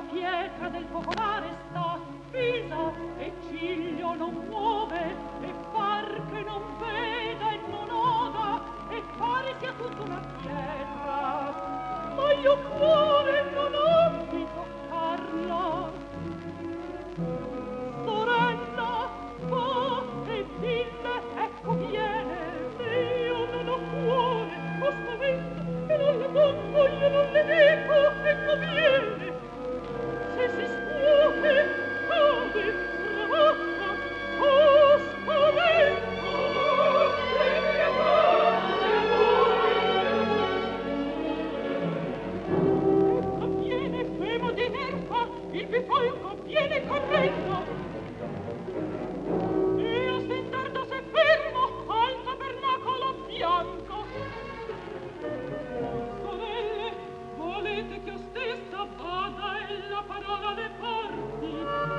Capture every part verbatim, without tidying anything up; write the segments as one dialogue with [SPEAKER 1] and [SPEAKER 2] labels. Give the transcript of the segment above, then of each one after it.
[SPEAKER 1] pietra del focolare sta fisa e ciglio non muove e par che non veda e non oda e pare sia tutta una pietra, ma io cuore non ho di toccarla. Sorella, va e dille, ecco viene, io non ho cuore, ho spavento e non le tocco, io non le dico, ecco viene. Se si scuote, cade, stravatta, ho spavento. Ecco viene, femo di nerva, il bifolco viene correndo. E a stentardo s'è fermo al tabernacolo bianco. Sorelle, volete che io stessa vada e la parola le porti?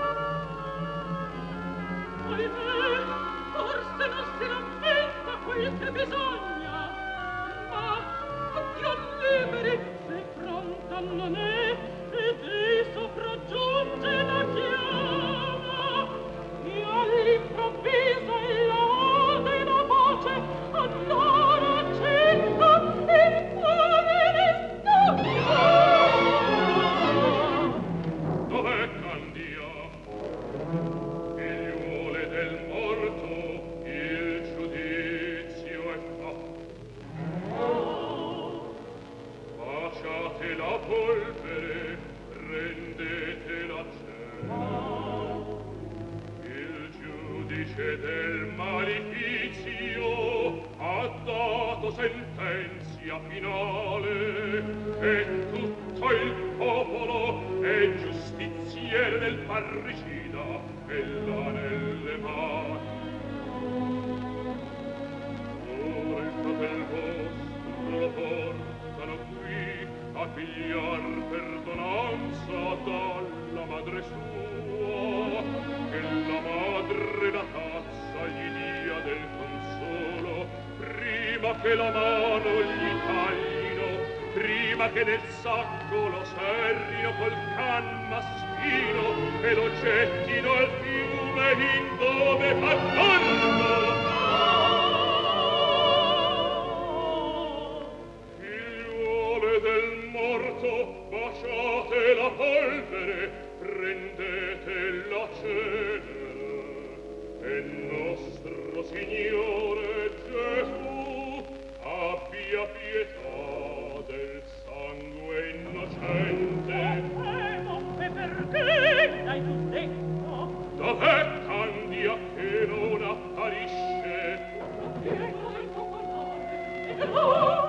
[SPEAKER 1] Ahimè, forse non si rammenta quel che bisogna, ma Dio liberi se pronta non è ed è sopraggiunge la chiama e all'improvviso il ode la voce allora accetta il cuore le stocca.
[SPEAKER 2] Dov'è Candia? Figliuole del morto, il giudizio è fatto. Baciate la polvere, rendete la cena. Il giudice del malefizio ha dato sentenzia finale e tutto il popolo è giustiziere del parricida e l'ha nelle mani. Ora il fratel vostro lo portano qui a pigliar perdonanza dalla madre sua, che la madre la tazza gli dia del consolo, prima che la mano gli taglino, prima che nel sacco lo serrino col can maschino e lo gettino al fiume in dove fa tanto. Del morto, baciate la polvere, prendete la cenere, e nostro Signore Gesù abbia pietà del sangue innocente.
[SPEAKER 1] E perché l'hai tu detto?
[SPEAKER 2] Dov'è Candia che non apparisce?
[SPEAKER 1] Pietro del focolare, e no!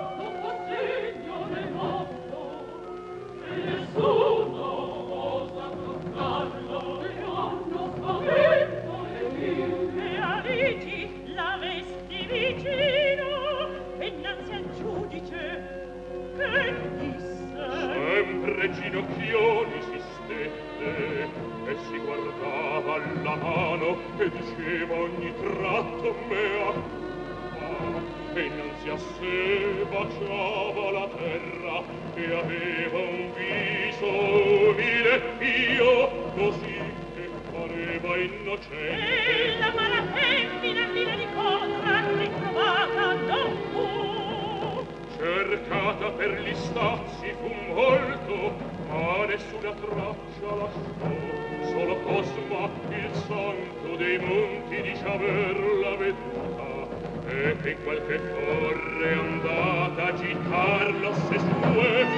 [SPEAKER 1] Nessuno osa toccarlo e hanno spavento le vie. E Aligi la vesti vicino e innanzi al giudice che disse?
[SPEAKER 2] Sempre ginocchioni si stette e si guardava alla mano e diceva ogni tratto mea culpa e innanzi a sé baciava la terra e aveva un viso umile io così che pareva innocente.
[SPEAKER 1] E la mala femmina fine di cosa ritrovata non fu.
[SPEAKER 2] Cercata per gli stazzi fu molto, ma nessuna traccia lasciò, solo Cosma, il santo dei monti, dice averla veduta, e che in qualche torre è andata a gittarlo se sue.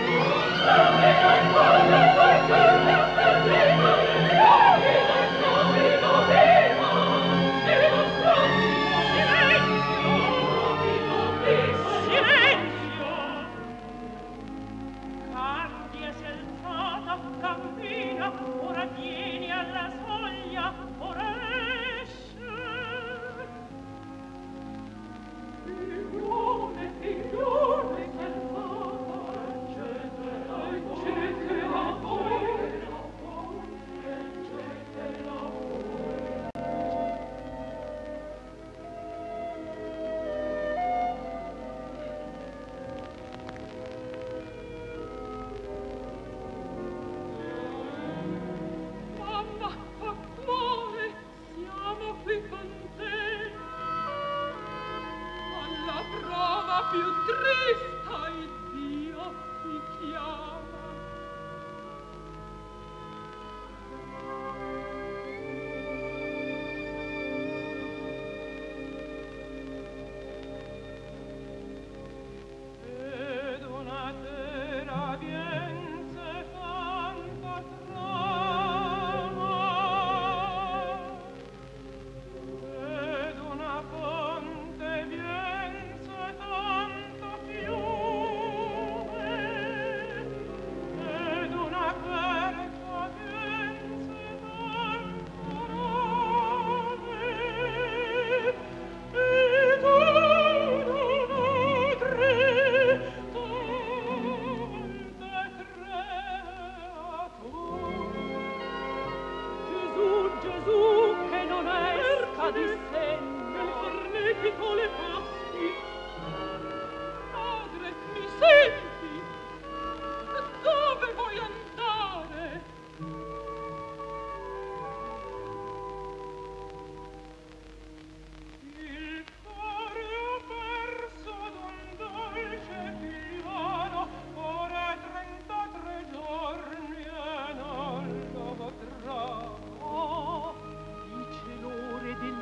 [SPEAKER 1] Cammina, ora vieni alla soglia, ora esce. Figlione, figlione, salvata, eccetera, eccetera, voi.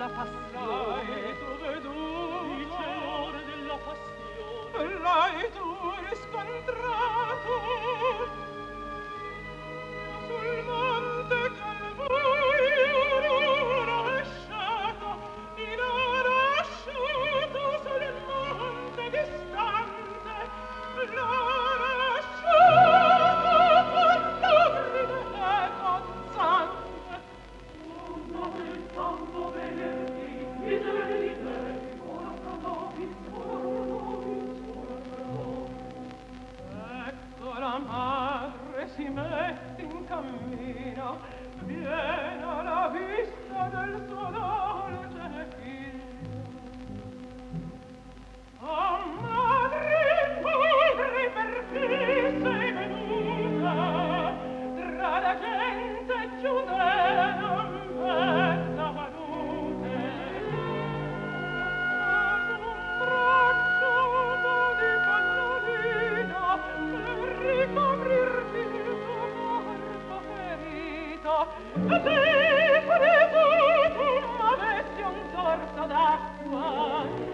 [SPEAKER 1] della passione.
[SPEAKER 3] Dove tu,
[SPEAKER 1] il celore della passione,
[SPEAKER 3] l'hai tu riscontrato sul monte Calvario rovesciato, in oro asciutto sul monte distante, l'oro asciutto portore e cozzante.
[SPEAKER 1] onda del santo venerdì, miserite, ora prodovi, ora prodovi, ora prodovi.
[SPEAKER 3] Ecco la madre si mette in cammino, viene alla vista del suo dolce figlio. Oh madre, madre, perché sei venuta? Tra la gente giudea non mezza valute. Ad un braccio di pagnolino per ricoprirti il tuo corpo ferito. E te, preso, tu m'avessi un sorso d'acqua.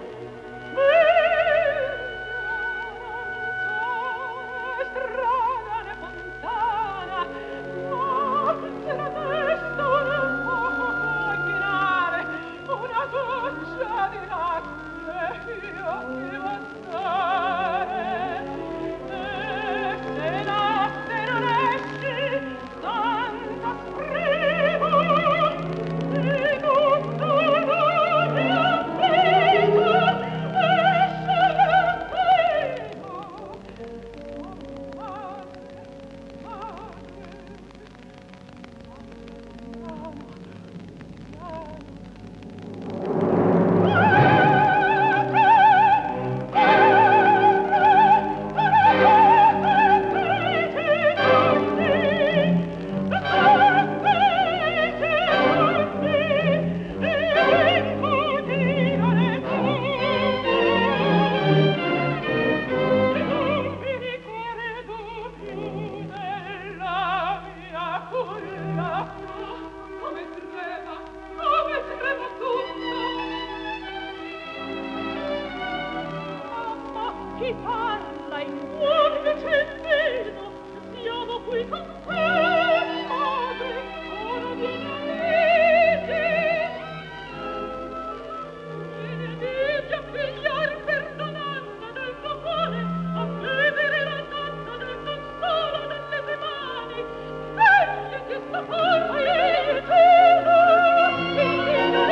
[SPEAKER 3] Strada ne fontana, ma se la testa un poco può chinare, una goccia di latte io ti bastare. E se latte non esci, senza spremo, di tutto l'odio affetto,
[SPEAKER 1] chi parla in cuore centino, siamo qui con te, madre, ora vieni vieni, vieni a pigliar perdonando del tuo cuore, a bevere la tazza del consolo delle tue mani, scegli che sta forma il cielo, il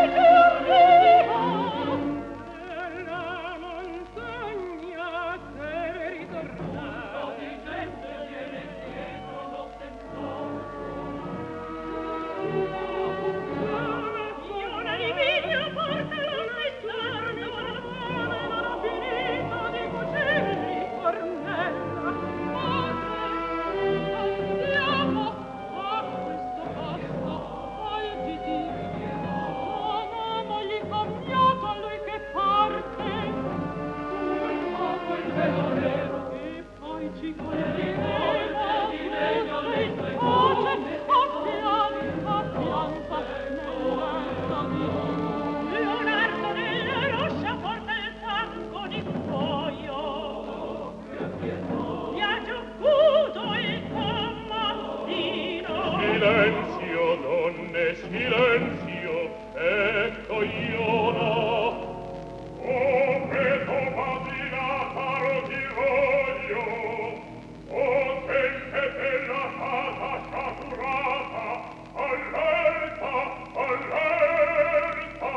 [SPEAKER 2] Silenzio, donne, silenzio, ecco io no. Oh, preto padrinata lo ti voglio, oh, gente bella stata sciaturata, allerta, allerta,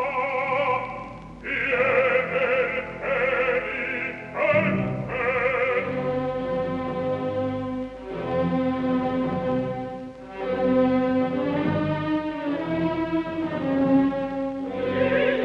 [SPEAKER 2] viene il peli, per te.
[SPEAKER 1] Thank you.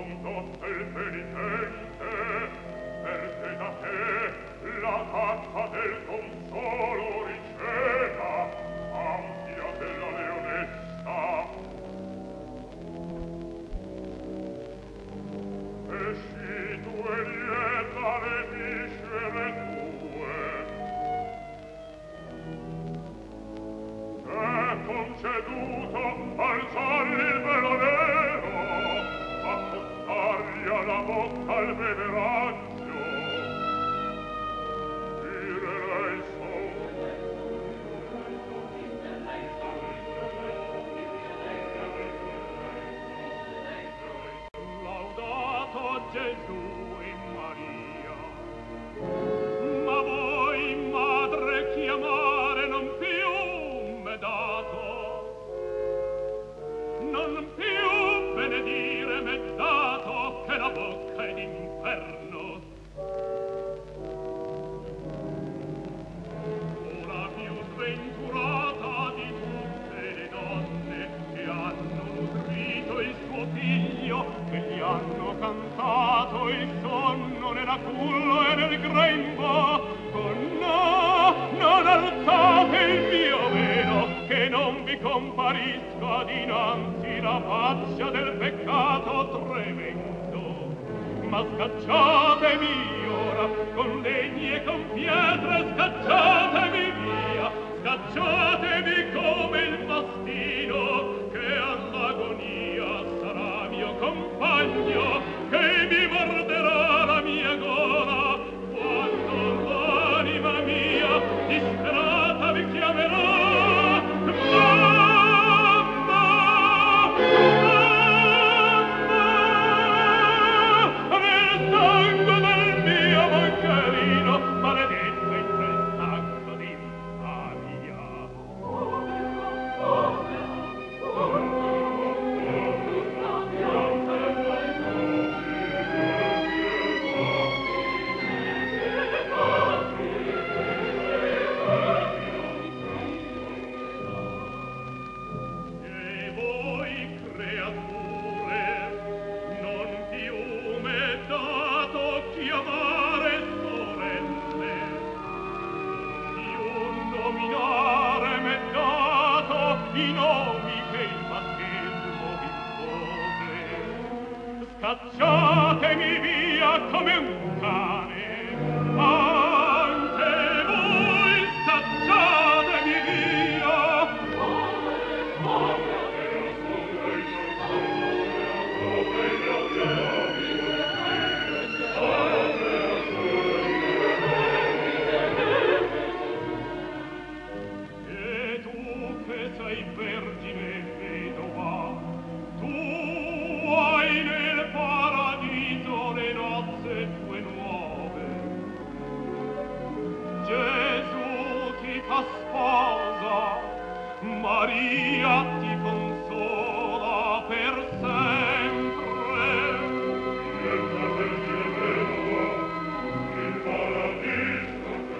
[SPEAKER 2] condotta il penitente, perché da te la caccia del consolo riceva, ampia della leonessa. Esci tu e lieta le miscere tue, è conceduto alzargli il velo nero, accostargli alla bocca il beveraggio, dire lei
[SPEAKER 1] Laudato Gesù e Maria, ma voi, madre, chiamare non più m'è dato, non più benedire m'è dato, che la bocca è d'inferno. Ora più sventurata di tutte le donne che hanno nutrito il suo figlio, che gli hanno cantato il sonno nella culla e nel grembo, oh no, non alzate il mio velo, che non vi comparisca dinanzi la faccia del peccato tremendo, ma scacciatemi ora con legni e con pietre, scacciatemi via, scacciatemi come il mastino che all'agonia sarà mio compagno, che mi morderà la mia gola quando l'anima mia disperata vi chiamerà. Scacciatemi via come un cane, anche voi scacciatemi via. E tu che sei vergine vedova, tu hai nel paradiso le nozze tue nuove. Gesù ti fa sposa, Maria ti consola per sempre.
[SPEAKER 2] Nella vergine vedova, il paradiso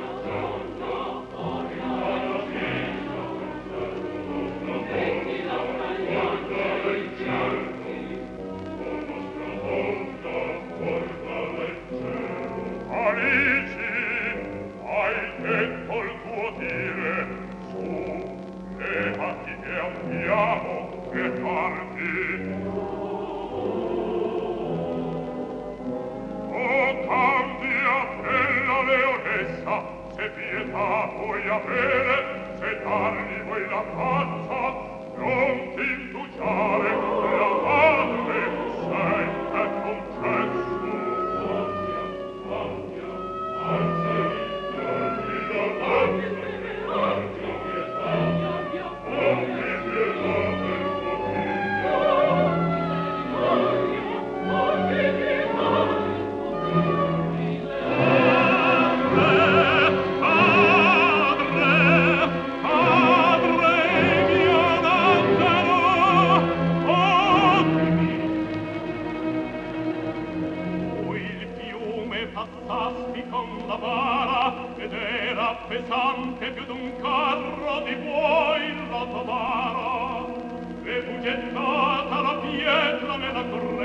[SPEAKER 2] se pietà puoi avere, se dargli vuoi la faccia, non ti indugiare, la madre sei è concesso. Ampia, ampia, alzami, dargli la faccia, ampia pietà, ampia pietà per tuo figlio. Ampia pietà, con la bara ed era pesante più d'un carro di buoi la tua bara e fu gettata la pietra nella corrente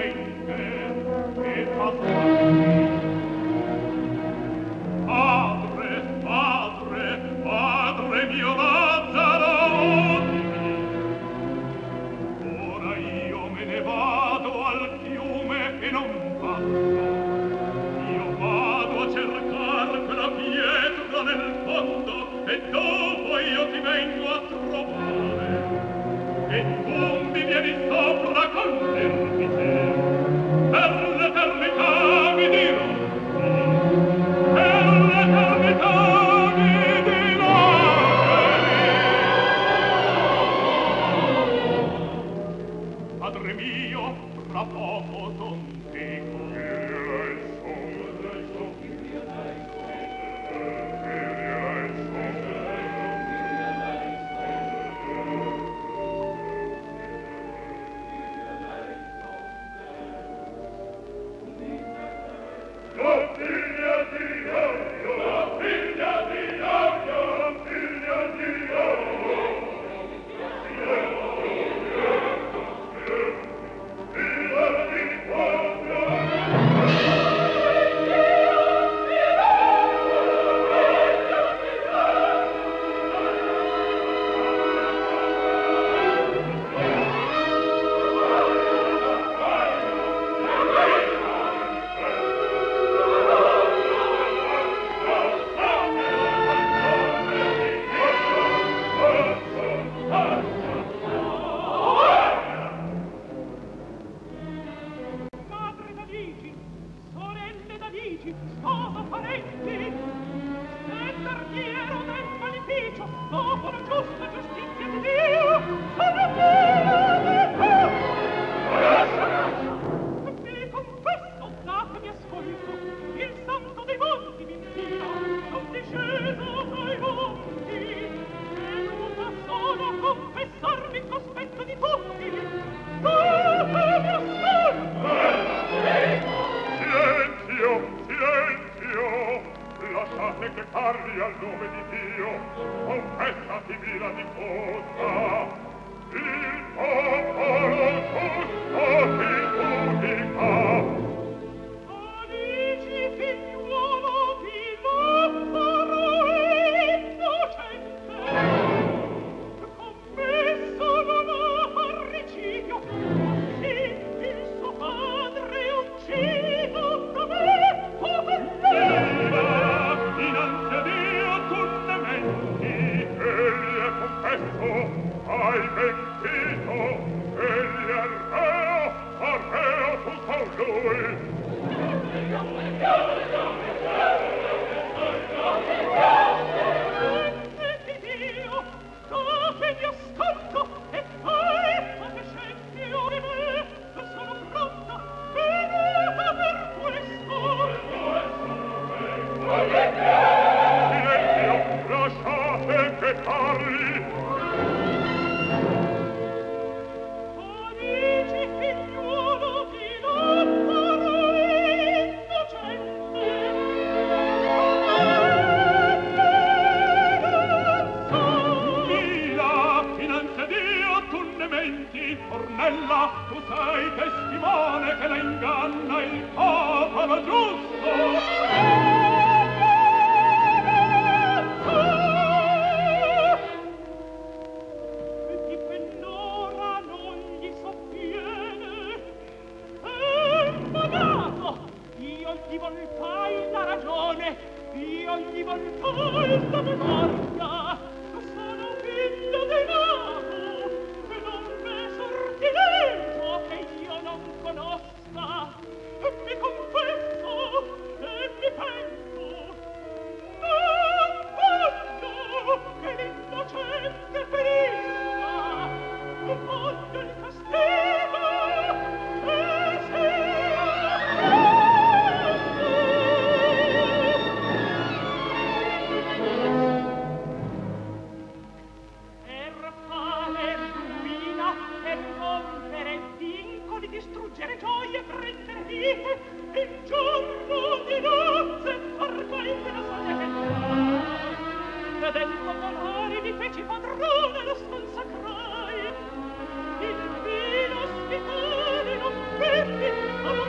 [SPEAKER 1] Vedi,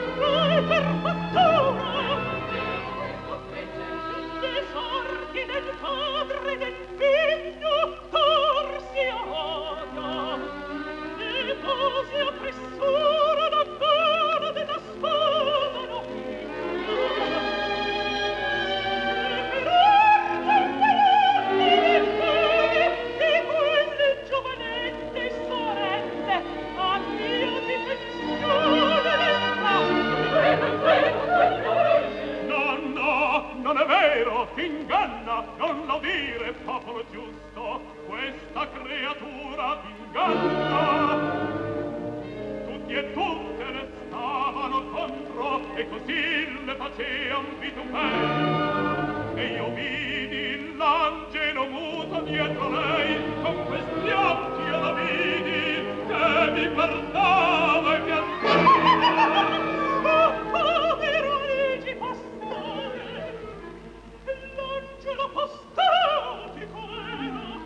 [SPEAKER 2] bella, non l'audire, popolo giusto, questa creatura t'inganna. Tutti e tutte ne stavano contro, e così le facean vituperi. E io vidi l'angelo muto dietro lei, con questi occhi io la vidi, che mi guardava e mi andava.
[SPEAKER 1] Oh, povero Luigi Pastore, l'angelo apostatico era,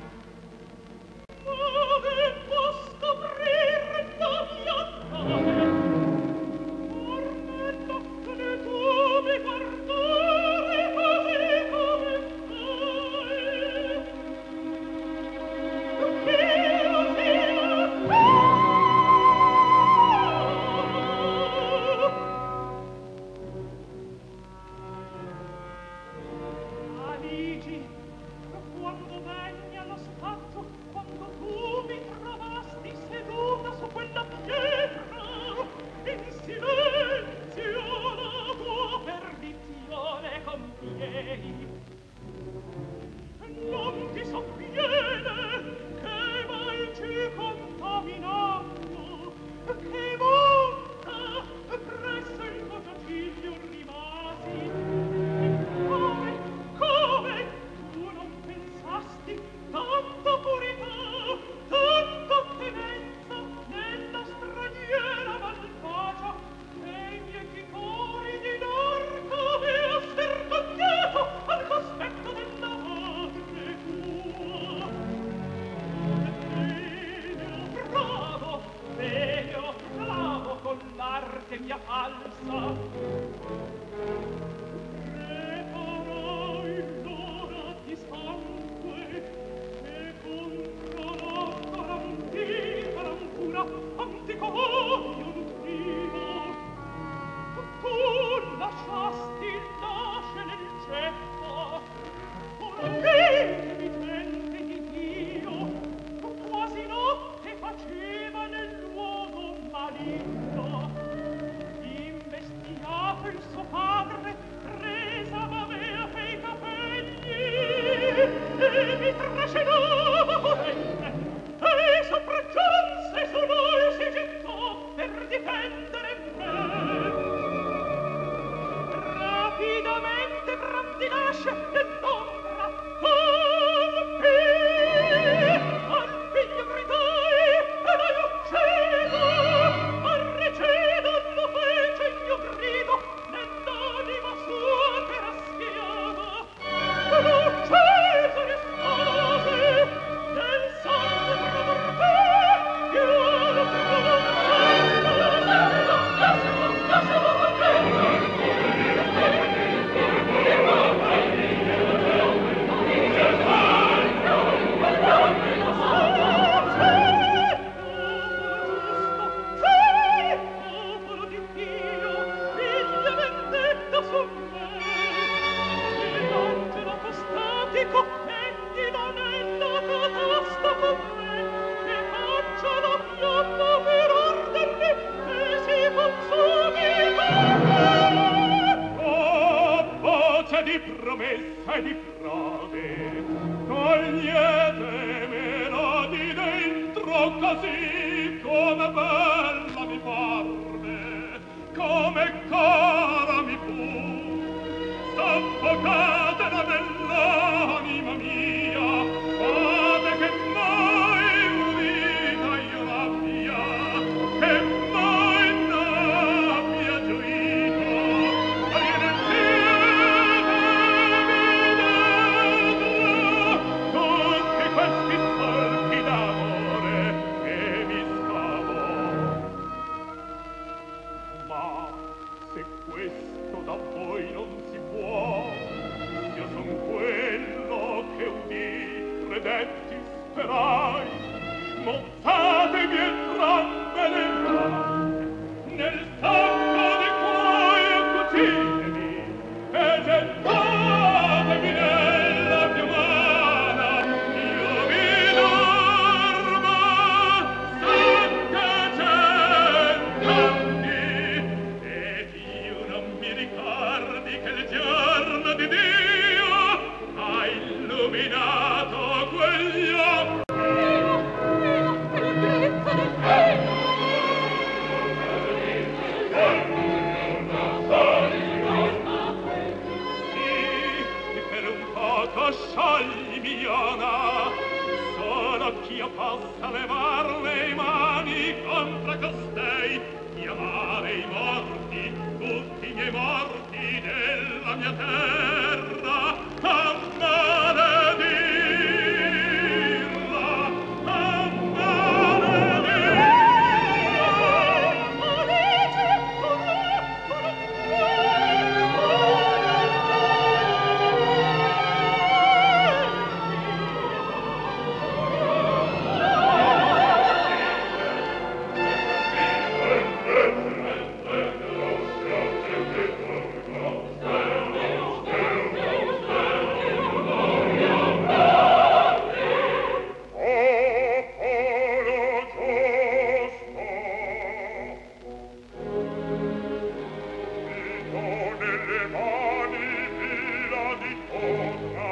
[SPEAKER 1] ma devo scoprire la mia nave. Ornella, che tu mi guardare così come fai. Che lo sia, Aligi, quando venni allo spazio, quando tu mi trovasti seduta su quella pietra, in silenzio la tua perdizione compiei. Non ti sovviene che mai ci contaminando, che monta presso il tuo giaciglio rimasi. Come, come tu non pensasti tanta purità, tanta temenza nella straniera malvagia, e i miei fitori di narco mi vergognato al cospetto della madre tua. Bene, bravo, bene, bravo con l'arte mia falsa. Preparai l'ora di sangue, e contro la tarantina rancura antico odio nutrivo. Tu lasciasti l'asce nel ceppo, orché mi tente di Dio, quasi notte faceva nel luogo maligno. Investigato il suo padre, presa m'avea pei capegli, e mi trascinava potente, e sopraggiunse su noi si gettò per difendere me. Rapidamente brandi l'asce nell'ombra, colpì, al figlio gridai, e l'hai ucciso, arrecedo lo fece il mio grido, nell'anima sua che raschiava, l'ho ucciso rispose, nel sangue tramortò, io lo provo, lasciamo, lasciamo con me.
[SPEAKER 2] Di promessa e di frode, toglietemela di dentro così come bella mi parve, come cara mi fu, soffocatela nell'anima mia, fate che mai udita io l'abbia, che mai n'abbia gioito, questi colpi d'amore che mi scavo. Ma se questo da voi non si può, io son quello che udì, credetti, sperai, mozzatemi entrambe le mani, nel sacco di cuoio cucitemi, e gettatemi nella mia mano. Io vi dormo settecento anni, ed io non mi ricordi che il giorno di Dio mia terra a maledirla, a maledirla. Nelle mani fila di torna